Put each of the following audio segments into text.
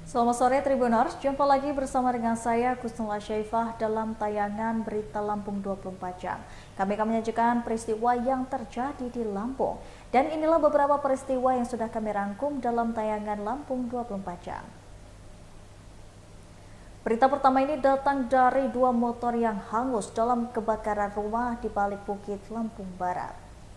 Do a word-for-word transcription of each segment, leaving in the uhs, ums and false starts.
Selamat sore Tribuners, jumpa lagi bersama dengan saya Kusnula Syaifah dalam tayangan Berita Lampung dua puluh empat jam. Kami akan menyajikan peristiwa yang terjadi di Lampung. Dan inilah beberapa peristiwa yang sudah kami rangkum dalam tayangan Lampung dua puluh empat jam. Berita pertama ini datang dari dua motor yang hangus dalam kebakaran rumah di balik bukit Lampung Barat.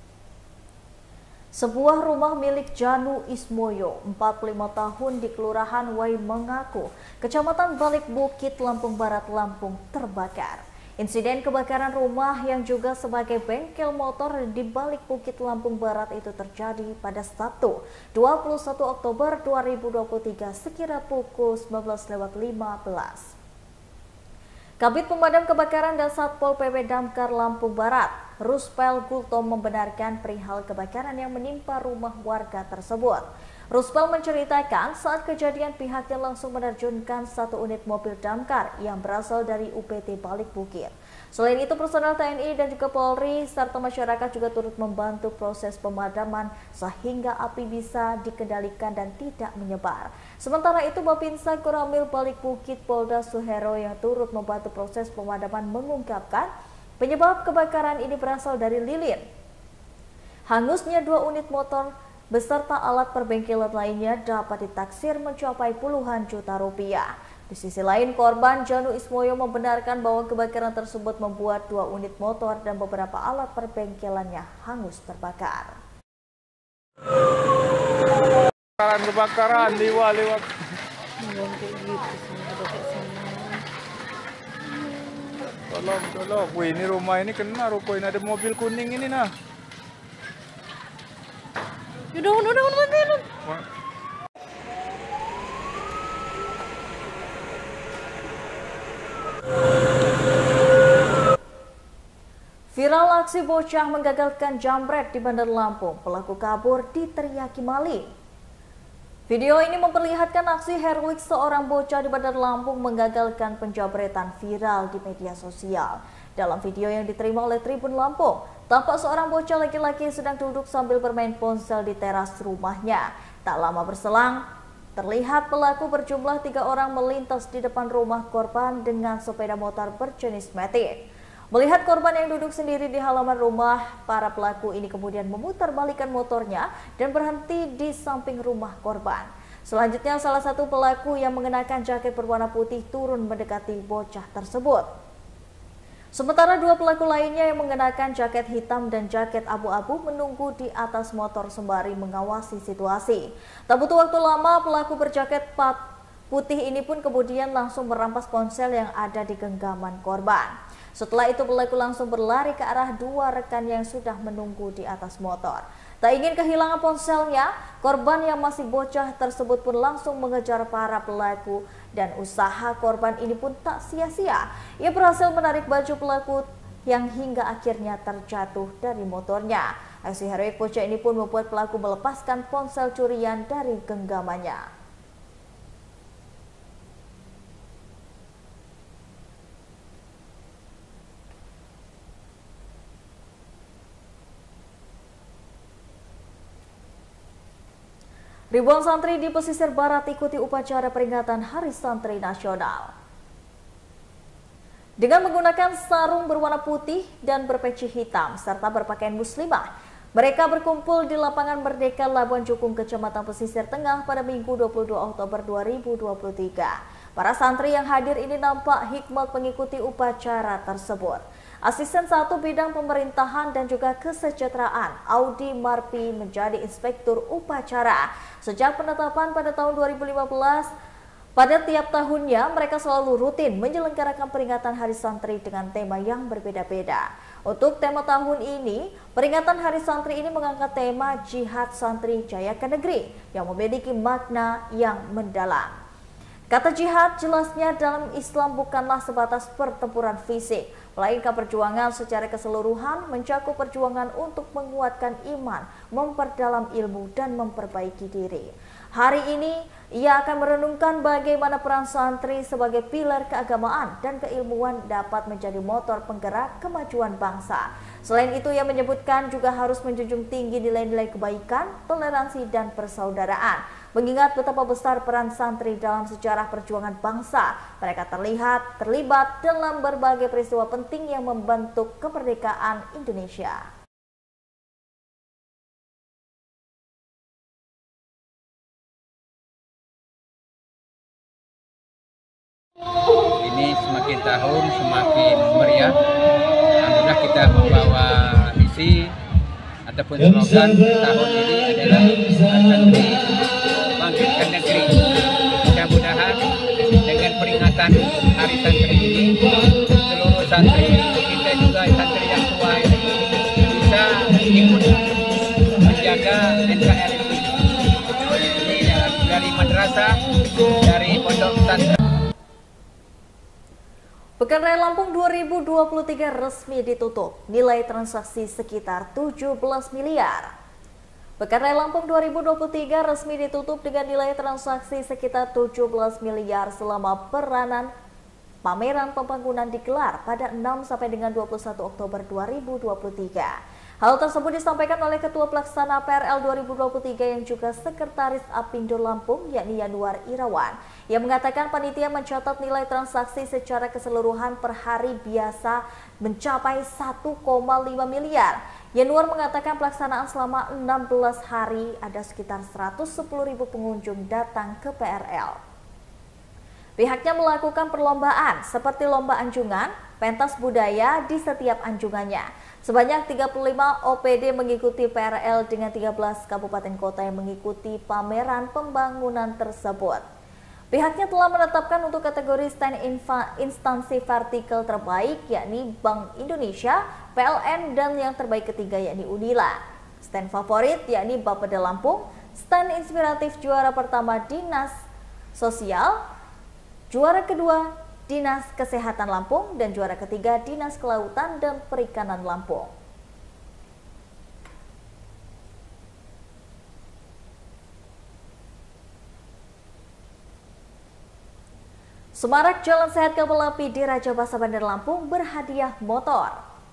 Sebuah rumah milik Janu Ismoyo, empat puluh lima tahun di Kelurahan Wai Mengaku, Kecamatan Balik Bukit, Lampung Barat, Lampung terbakar. Insiden kebakaran rumah yang juga sebagai bengkel motor di Balik Bukit, Lampung Barat itu terjadi pada Sabtu, dua puluh satu Oktober dua ribu dua puluh tiga sekira pukul sembilan belas lewat lima belas. Kabid Pemadam Kebakaran dan Satpol P P Damkar Lampung Barat, Ruspel Gultom membenarkan perihal kebakaran yang menimpa rumah warga tersebut. Ruspel menceritakan saat kejadian pihaknya langsung menerjunkan satu unit mobil damkar yang berasal dari U P T Balik Bukit. Selain itu, personel T N I dan juga Polri serta masyarakat juga turut membantu proses pemadaman sehingga api bisa dikendalikan dan tidak menyebar. Sementara itu, Bapinsa Koramil Balik Bukit Polda Suhero yang turut membantu proses pemadaman mengungkapkan penyebab kebakaran ini berasal dari lilin. Hangusnya dua unit motor beserta alat perbengkelan lainnya dapat ditaksir mencapai puluhan juta rupiah. Di sisi lain, korban Janu Ismoyo membenarkan bahwa kebakaran tersebut membuat dua unit motor dan beberapa alat perbengkelannya hangus terbakar. Kebakaran kebakaran liwa-liwa. Tolong, tolong. Wih, ini rumah ini kena rupanya ada mobil kuning ini nah. Udah, udah, udah, udah. Viral aksi bocah menggagalkan jambret di Bandar Lampung, pelaku kabur diteriaki maling. Video ini memperlihatkan aksi heroik seorang bocah di Bandar Lampung menggagalkan penjambretan viral di media sosial. Dalam video yang diterima oleh Tribun Lampung, tampak seorang bocah laki-laki sedang duduk sambil bermain ponsel di teras rumahnya. Tak lama berselang, terlihat pelaku berjumlah tiga orang melintas di depan rumah korban dengan sepeda motor berjenis Matic. Melihat korban yang duduk sendiri di halaman rumah, para pelaku ini kemudian memutarbalikkan motornya dan berhenti di samping rumah korban. Selanjutnya, salah satu pelaku yang mengenakan jaket berwarna putih turun mendekati bocah tersebut. Sementara dua pelaku lainnya yang mengenakan jaket hitam dan jaket abu-abu menunggu di atas motor sembari mengawasi situasi. Tak butuh waktu lama, pelaku berjaket putih ini pun kemudian langsung merampas ponsel yang ada di genggaman korban. Setelah itu, pelaku langsung berlari ke arah dua rekan yang sudah menunggu di atas motor. Tak ingin kehilangan ponselnya, korban yang masih bocah tersebut pun langsung mengejar para pelaku dan usaha korban ini pun tak sia-sia. Ia berhasil menarik baju pelaku yang hingga akhirnya terjatuh dari motornya. Aksi heroik bocah ini pun membuat pelaku melepaskan ponsel curian dari genggamannya. Ribuan santri di pesisir barat ikuti upacara peringatan Hari Santri Nasional. Dengan menggunakan sarung berwarna putih dan berpeci hitam serta berpakaian muslimah, mereka berkumpul di lapangan Merdeka Labuan Jukung, Kecamatan Pesisir Tengah pada Minggu dua puluh dua Oktober dua ribu dua puluh tiga. Para santri yang hadir ini nampak hikmat mengikuti upacara tersebut. Asisten satu Bidang Pemerintahan dan juga Kesejahteraan, Audi Marpi, menjadi inspektur upacara. Sejak penetapan pada tahun dua ribu lima belas, pada tiap tahunnya mereka selalu rutin menyelenggarakan peringatan Hari Santri dengan tema yang berbeda-beda. Untuk tema tahun ini, peringatan Hari Santri ini mengangkat tema Jihad Santri Jayakan Negeri yang memiliki makna yang mendalam. Kata jihad jelasnya dalam Islam bukanlah sebatas pertempuran fisik, melainkan perjuangan secara keseluruhan, mencakup perjuangan untuk menguatkan iman, memperdalam ilmu, dan memperbaiki diri. Hari ini, ia akan merenungkan bagaimana peran santri sebagai pilar keagamaan dan keilmuan dapat menjadi motor penggerak kemajuan bangsa. Selain itu, ia menyebutkan juga harus menjunjung tinggi nilai-nilai kebaikan, toleransi, dan persaudaraan. Mengingat betapa besar peran santri dalam sejarah perjuangan bangsa, mereka terlihat terlibat dalam berbagai peristiwa penting yang membentuk kemerdekaan Indonesia. Ini semakin tahun semakin meriah. Alhamdulillah kita membawa misi ataupun slogan tahun ini adalah santri bangkitkan negeri. Mudah-mudahan dengan peringatan Hari Santri ini, seluruh santri, kita juga santri yang tua ini bisa ikut menjaga N K R I. Ini dari madrasah, dari pondok pesantren. Pekan Raya Lampung dua ribu dua puluh tiga resmi ditutup, nilai transaksi sekitar tujuh belas miliar. Pekan Raya Lampung dua ribu dua puluh tiga resmi ditutup dengan nilai transaksi sekitar tujuh belas miliar selama peranan pameran pembangunan digelar pada enam sampai dengan dua puluh satu Oktober dua ribu dua puluh tiga. Hal tersebut disampaikan oleh Ketua Pelaksana P R L dua ribu dua puluh tiga yang juga Sekretaris Apindo Lampung, yakni Yanuar Irawan, yang mengatakan panitia mencatat nilai transaksi secara keseluruhan per hari biasa mencapai satu koma lima miliar. Yanuar mengatakan pelaksanaan selama enam belas hari ada sekitar seratus sepuluh ribu pengunjung datang ke P R L. Pihaknya melakukan perlombaan seperti lomba anjungan, pentas budaya di setiap anjungannya. Sebanyak tiga puluh lima O P D mengikuti P R L dengan tiga belas kabupaten kota yang mengikuti pameran pembangunan tersebut. Pihaknya telah menetapkan untuk kategori stand instansi vertikal terbaik yakni Bank Indonesia, P L N, dan yang terbaik ketiga yakni Unila. Stand favorit yakni Bapeda Lampung, stand inspiratif juara pertama Dinas Sosial, juara kedua Dinas Kesehatan Lampung, dan juara ketiga Dinas Kelautan dan Perikanan Lampung. Semarak Jalan Sehat Kapal Api di Raja Basa Bandar Lampung berhadiah motor.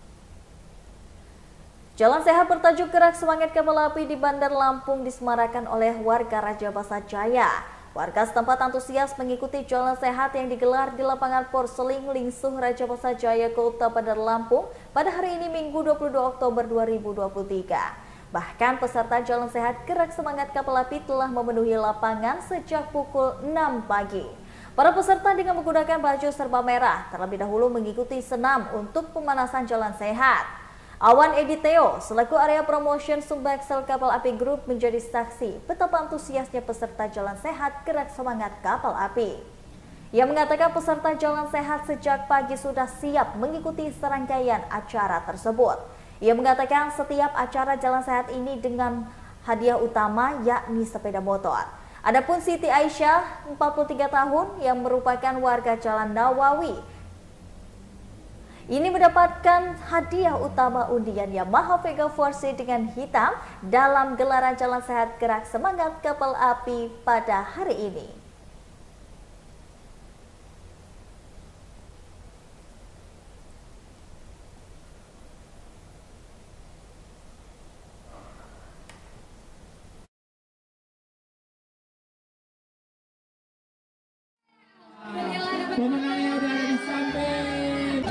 Jalan sehat bertajuk Gerak Semangat Kapal Api di Bandar Lampung disemarakan oleh warga Raja Basa Jaya. Warga setempat antusias mengikuti jalan sehat yang digelar di lapangan Porseling Lingsuh Raja Basa Jaya, Kota Bandar Lampung pada hari ini Minggu dua puluh dua Oktober dua ribu dua puluh tiga. Bahkan peserta jalan sehat Gerak Semangat Kapal Api telah memenuhi lapangan sejak pukul enam pagi. Para peserta dengan menggunakan baju serba merah terlebih dahulu mengikuti senam untuk pemanasan jalan sehat. Awan Edi Theo selaku area promotion Sumbaksel Kapal Api Group menjadi saksi betapa antusiasnya peserta jalan sehat Gerak Semangat Kapal Api. Ia mengatakan peserta jalan sehat sejak pagi sudah siap mengikuti serangkaian acara tersebut. Ia mengatakan setiap acara jalan sehat ini dengan hadiah utama yakni sepeda motor. Adapun Siti Aisyah, empat puluh tiga tahun, yang merupakan warga Jalan Nawawi, ini mendapatkan hadiah utama undian Yamaha Vega empat C dengan hitam dalam gelaran Jalan Sehat Gerak Semangat Kapal Api pada hari ini. Pemenangnya udah ada di samping.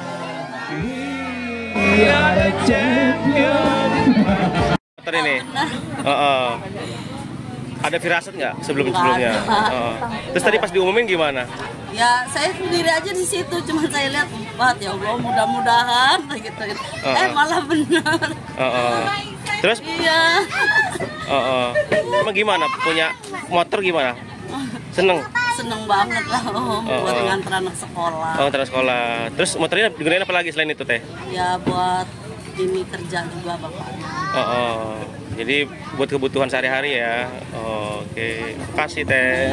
We are the champion. Motor ini, uh, uh. ada firasat nggak sebelum sebelumnya? Uh. Terus tadi pas diumumin gimana? Ya saya sendiri aja di situ, cuma saya lihat, wah ya Allah mudah-mudahan gitu. Uh, uh. Eh malah benar. Uh, uh. Terus? Iya. Uh, uh. Emang gimana? Punya motor gimana? Seneng? Seneng banget lah, oh, uh, buat uh. nganter anak sekolah. Oh, nganter sekolah. Terus motornya digunain apa lagi selain itu teh? Ya buat ini kerja juga bapak. Oh, oh. Jadi buat kebutuhan sehari-hari ya. Oh, oke, okay. Makasih teh.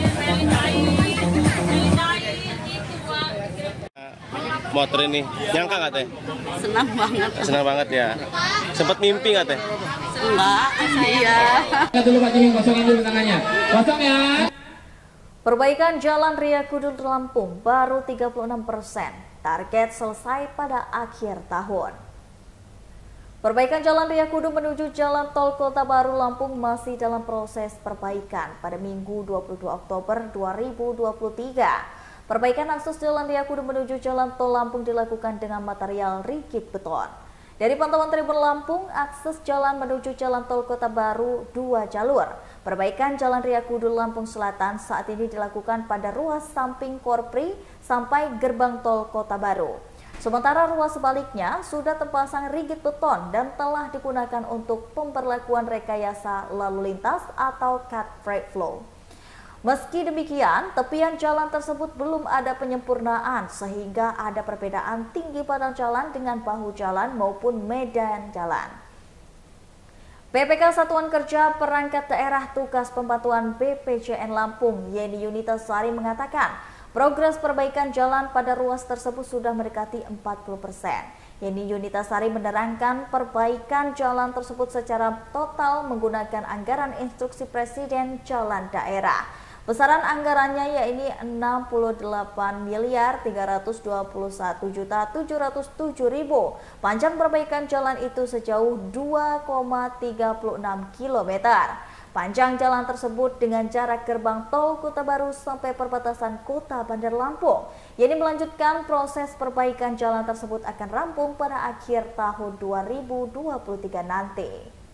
Motor ini nyangka nggak teh? Senang banget. Senang banget ya. Sempat mimpi nggak teh? Enggak, iya. Kita dulu Pak Jiming, kosongin dulu tangannya. Kosong ya. Perbaikan Jalan Ria Kudul Lampung baru tiga puluh enam persen, target selesai pada akhir tahun. Perbaikan Jalan Raya Kudu menuju Jalan Tol Kota Baru Lampung masih dalam proses perbaikan pada Minggu dua puluh dua Oktober dua ribu dua puluh tiga. Perbaikan akses Jalan Raya Kudu menuju Jalan Tol Lampung dilakukan dengan material rigid beton. Dari pantauan Tribun Lampung, akses jalan menuju Jalan Tol Kota Baru dua jalur. Perbaikan Jalan Raya Kudu Lampung Selatan saat ini dilakukan pada ruas samping Korpri sampai gerbang Tol Kota Baru. Sementara ruas sebaliknya sudah terpasang rigid beton dan telah digunakan untuk pemberlakuan rekayasa lalu lintas atau cut free flow. Meski demikian, tepian jalan tersebut belum ada penyempurnaan sehingga ada perbedaan tinggi badan jalan dengan bahu jalan maupun medan jalan. P P K Satuan Kerja Perangkat Daerah Tugas Pembantuan B P J N Lampung, Yeni Yunita Sari mengatakan, progres perbaikan jalan pada ruas tersebut sudah mendekati empat puluh persen. Yeni Yunita Sari menerangkan perbaikan jalan tersebut secara total menggunakan anggaran instruksi Presiden Jalan Daerah. Besaran anggarannya yaitu enam puluh delapan miliar tiga ratus dua puluh satu juta tujuh ratus tujuh ribu. Panjang perbaikan jalan itu sejauh dua koma tiga enam kilometer. Panjang jalan tersebut dengan jarak gerbang tol Kota Baru sampai perbatasan Kota Bandar Lampung. Yeni melanjutkan proses perbaikan jalan tersebut akan rampung pada akhir tahun dua ribu dua puluh tiga nanti.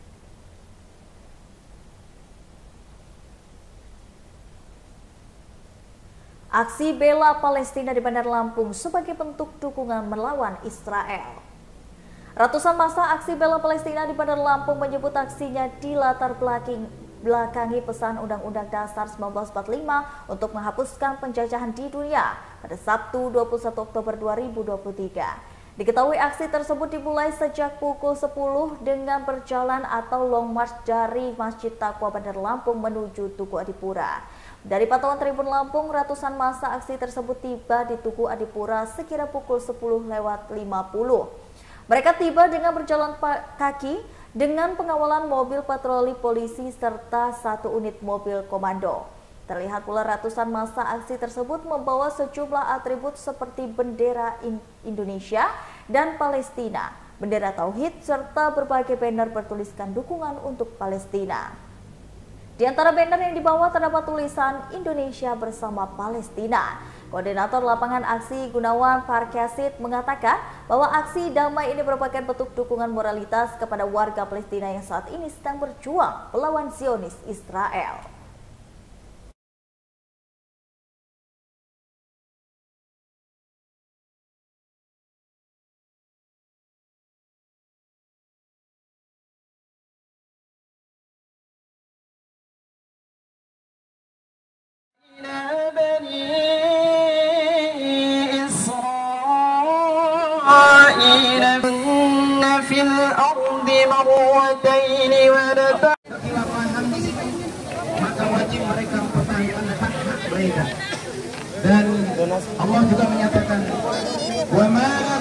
Aksi bela Palestina di Bandar Lampung sebagai bentuk dukungan melawan Israel. Ratusan massa aksi bela Palestina di Bandar Lampung menyebut aksinya dilatar belakangi belakangi pesan Undang-Undang Dasar seribu sembilan ratus empat puluh lima untuk menghapuskan penjajahan di dunia pada Sabtu dua puluh satu Oktober dua ribu dua puluh tiga. Diketahui aksi tersebut dimulai sejak pukul sepuluh dengan berjalan atau long march dari Masjid Taqwa Bandar Lampung menuju Tugu Adipura. Dari pantauan Tribun Lampung, ratusan massa aksi tersebut tiba di Tugu Adipura sekira pukul sepuluh lewat lima puluh. Mereka tiba dengan berjalan kaki dengan pengawalan mobil patroli polisi serta satu unit mobil komando. Terlihat pula ratusan massa aksi tersebut membawa sejumlah atribut seperti bendera Indonesia dan Palestina, bendera Tauhid, serta berbagai banner bertuliskan dukungan untuk Palestina. Di antara banner yang dibawa terdapat tulisan Indonesia bersama Palestina. Koordinator lapangan aksi Gunawan Farkasit mengatakan bahwa aksi damai ini merupakan bentuk dukungan moralitas kepada warga Palestina yang saat ini sedang berjuang melawan Zionis Israel. في الأرض مرتين ونفع maka wajib mereka mempertahankan hak-hak mereka. Dan Allah juga menyatakan wa ma